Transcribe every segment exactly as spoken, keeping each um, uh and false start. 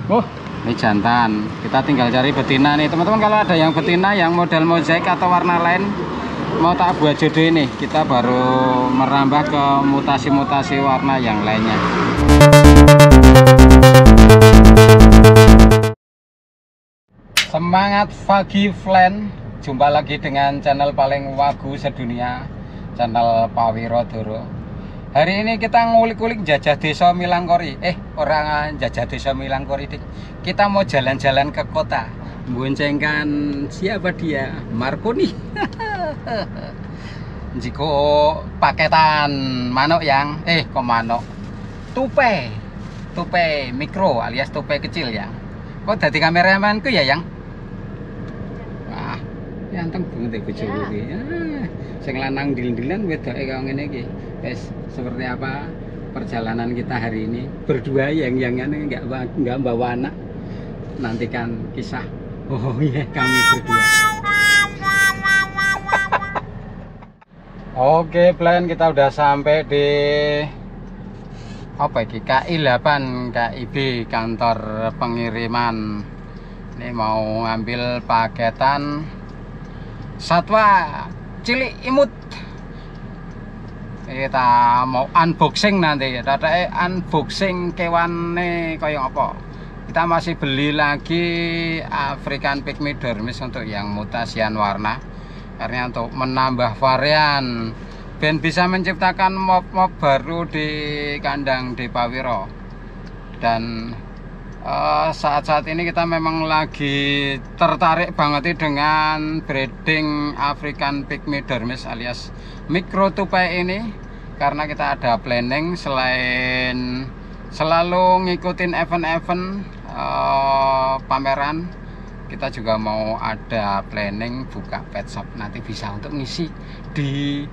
Oh, ini jantan. Kita tinggal cari betina nih, teman-teman. Kalau ada yang betina yang model mozaik atau warna lain mau tak buat jodoh ini, kita baru merambah ke mutasi-mutasi warna yang lainnya. Semangat pagi Flen, jumpa lagi dengan channel paling wagu sedunia, channel Pak Wirodoro. Hari ini kita ngulik-ngulik jajah desa Milangkori. Eh, orang jajah desa Milangkori. Kita mau jalan-jalan ke kota, boncengkan siapa dia? Marconi. Jiko paketan manuk yang, eh kok manuk? Tupai, tupai mikro alias tupai kecil yang. Kok dari kameramanku ya yang? Wah, ganteng banget ya bojoku iki. Ah, sing lanang dil-dilan wedoke kaya ngene iki. Wes, seperti apa perjalanan kita hari ini berdua yang yang ini nggak nggak bawa anak. Nantikan kisah. Oh iya, kami berdua. Oke, plan kita udah sampai di apa ini? K I delapan K I B, kantor pengiriman. Ini mau ngambil paketan satwa cilik imut. Kita mau unboxing nanti, tadi unboxing kewane kayak apa. Kita masih beli lagi African Pygmy Dormis untuk yang mutasian warna, karena untuk menambah varian dan bisa menciptakan mob-mob baru di kandang di Pawiro. Dan saat-saat uh, ini kita memang lagi tertarik banget dengan breeding African Pygmy Dormis alias mikro tupai ini, karena kita ada planning selain selalu ngikutin event-event uh, pameran, kita juga mau ada planning buka pet shop, nanti bisa untuk ngisi di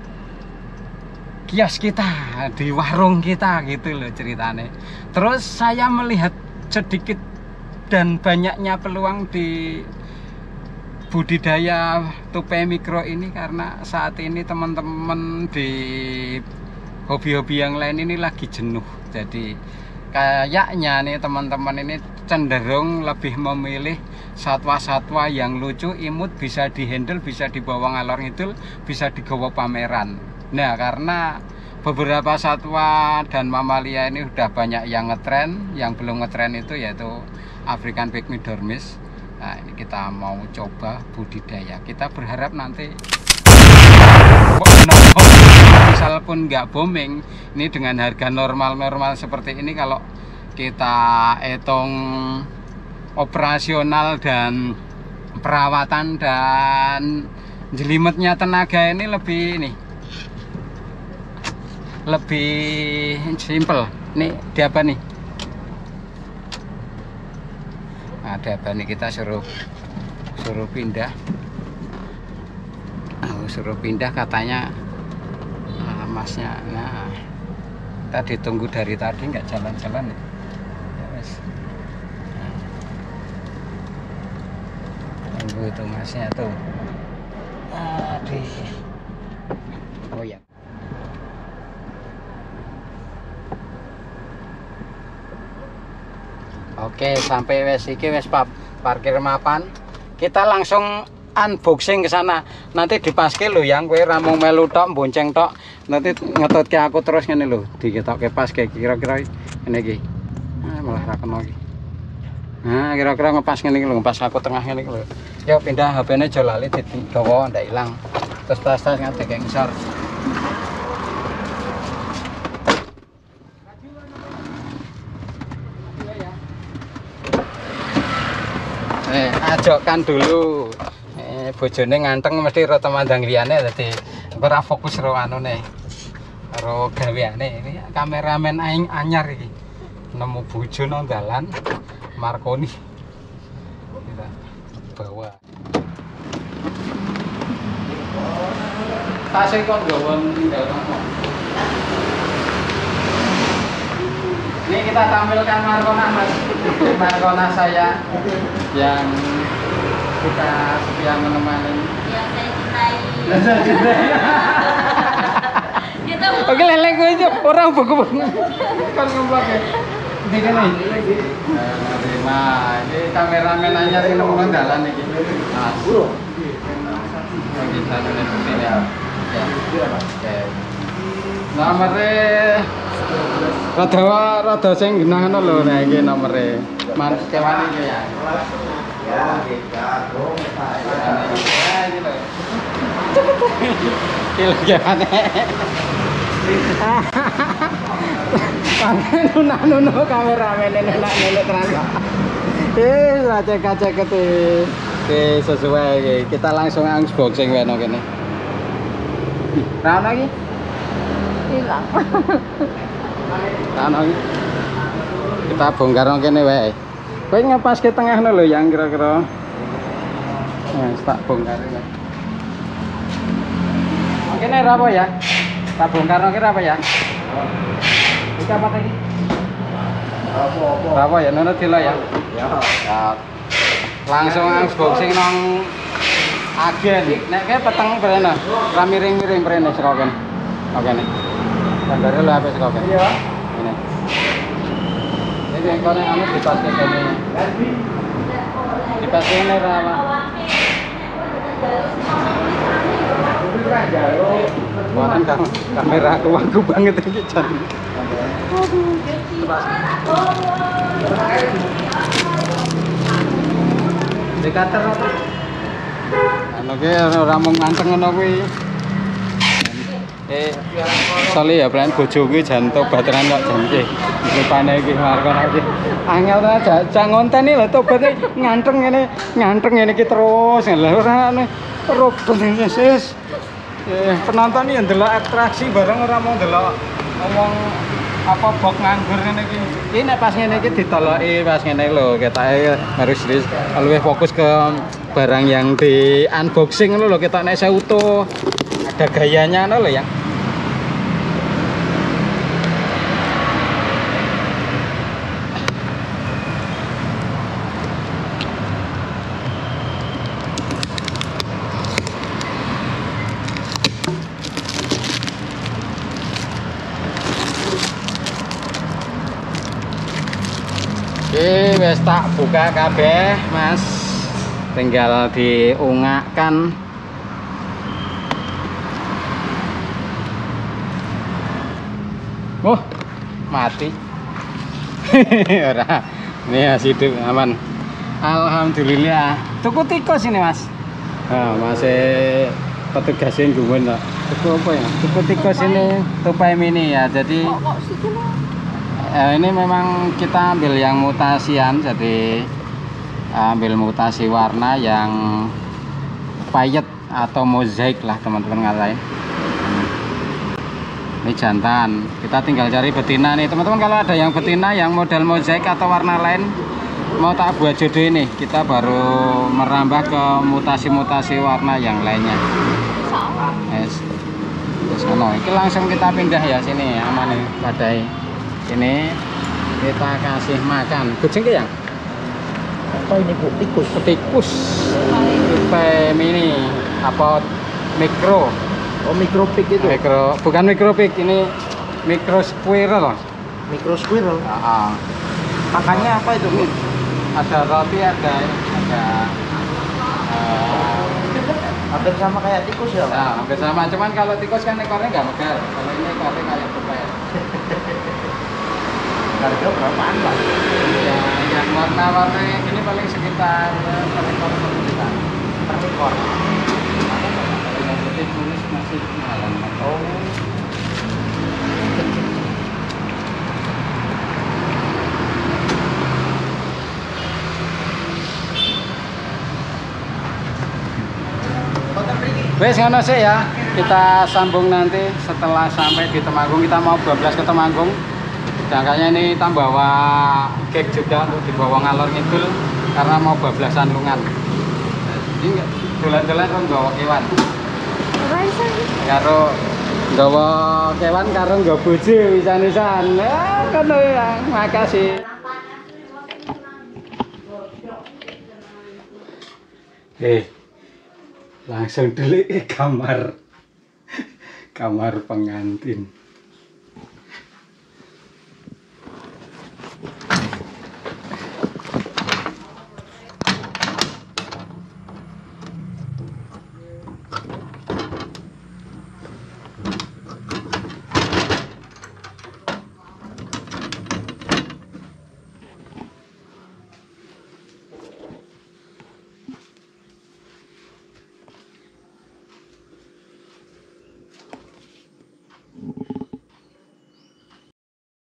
kios kita, di warung kita gitu loh ceritanya. Terus saya melihat sedikit dan banyaknya peluang di budidaya tupai mikro ini, karena saat ini teman-teman di hobi-hobi yang lain ini lagi jenuh. Jadi kayaknya nih teman-teman ini cenderung lebih memilih satwa-satwa yang lucu, imut, bisa dihandle, bisa dibawa ngalor ngidul, bisa digawa pameran. Nah, karena beberapa satwa dan mamalia ini udah banyak yang ngetren, yang belum ngetren itu yaitu African Pygmy Dormis. Nah, ini kita mau coba budidaya. Kita berharap nanti misal pun nggak booming, ini dengan harga normal-normal seperti ini, kalau kita hitung operasional dan perawatan dan jelimetnya tenaga ini lebih ini lebih simple. Nih di apa nih? Ada apa nih, kita suruh suruh pindah. Oh, suruh pindah katanya nah, masnya. Nah, kita ditunggu dari tadi nggak jalan-jalan ya. Ya wes. Nah, tunggu itu masnya tuh. Aduh. Oh ya. Oke, sampai wes iki wes pap parkir mapan. Kita langsung unboxing ke sana. Nanti dipaske lho yang kowe ra mung melu tok bonceng tok. Nanti ngetutke aku terus ngene lho, diketokke paske kira-kira ngene iki. Ah, malah ra kena iki. Nah, kira-kira ngepas ngene iki lho, ngepas aku tengah ngene iki lho. Yo pindah H P-ne aja lali digawa ndak ilang. Terus tas-tas ngadeg ngisor. Eh, ajokkan dulu. Eh, bojone nganteng mesti ro temandang liyane, dadi ora fokus ro anune. Ro gaweane. Ini kameramen aing anyar iki. Nemu bojo nang dalan Marconi. Kita bawa. Tasih kok gawa tinggal ngomong. Ini kita tampilkan Marcona mas, Marcona saya yang kita setia menemani. Yang saya cintai. Yang saya cintai. Oke lele gue itu orang buku-buku. Kan ngomong ya. Ini kan nih. Terima. Ini kameramen anyar yang nemu dalan iki. Mas. Oke, satu nih ya. Ya. Oke. Nomere rada rada sing genah ngono lho, nah iki nomere. Mas kewan iki ya. Ya, kita dong. Ya, iki lho. Kilo gimana? Pakai nuna-nuna kameramen nuna-nuna terang. Eh, cek-cek itu. Oke, sesuai. Kita langsung unboxing wae nang kene. Ra lagi? Hilang. Ra lagi. Kita bongkar nang kene wae. Kowe ngepas ke tengah lho yang kira-kira. Nah, tak bongkar ya. Oke, ini apa ya? Tak bongkar nang kene apa ya? Iki apa tadi? Apa-apa. Apa ya? Nono dilo ya. Ya. Ya. Langsung unboxing nang agen. Nek kae peteng brene. Ra miring-miring brene saka kene. Oke nih. Bandare lho apa saka kene. Iya. Ini. Ini yang kene anu dipaske kene. Dipaske ini ra apa? Buatan kamera aku banget ini jan. Dekater apa? Anu ki ora mung nganteng ngono kuwi. Eh, sale ya plan bojo kuwi jan tobatenan kok jan iki. Rupane iki markono iki. Angel ta cak ngonteni lho tobate nganteng ngene, nganteng ngene iki terus. Lha ora anu robot sis. Eh, penonton ini ndelok atraksi bareng ora mau ndelok ngomong apa bok nganggur ngene iki. Iki nek pas ngene iki ditoloki pas ngene lho ketake harus luwih fokus ke barang yang di unboxing lho kita nek seutuh ada gayanya lho ya. Oke, wes tak buka kabeh, Mas. Tinggal diungakkan. Oh, mati. Ora. Ini masih hidup aman. Alhamdulillah. Tuku tikus ini, Mas. Nah, masih petugasin gumun kok. Tuku apa ya? Tuku tikus ini tupai mini ya. Jadi ya, ini memang kita ambil yang mutasian, jadi ambil mutasi warna yang payet atau mozaik lah teman-teman ngalahin. Ini jantan, kita tinggal cari betina nih teman-teman. Kalau ada yang betina yang model mozaik atau warna lain mau tak buat jodoh ini, kita baru merambah ke mutasi-mutasi warna yang lainnya. Yes. Terus, no, ini langsung kita pindah ya sini aman nih badai. Ini kita kasih makan kucing ya? Apa ini bu? Tikus. Tikus. Tipe mini apa mikro? Oh mikro pig itu? Mikro, bukan mikro pig, ini mikro squirrel. Mikro squirrel. Ah. Makannya apa itu bu? Ada roti, ada ada. Uh, hampir sama kayak tikus ya? Nah, hampir sama. Cuman kalau tikus kan ekornya nggak megar. Kalau ini ekornya kayak tupai. Harga berapaan Pak? Ya, yang warna-warna ini paling sekitar per ekor satu juta. Per ekor. Kalau yang putih tulis masih mahalan. Oh. Wes ngono sih ya. Kita sambung nanti setelah sampai di Temanggung. Kita mau bablas ke Temanggung. Sedangkannya ini kita bawa cake juga untuk dibawa ngalor ngidul karena mau bablasan lungan. Jadi dolan-dolan kan nggawa kewan. Karo nggawa kewan karo nggawa bojo wisan-wisan. Ah, kono ya. Makasih. Eh. Langsung delik kamar. Kamar pengantin.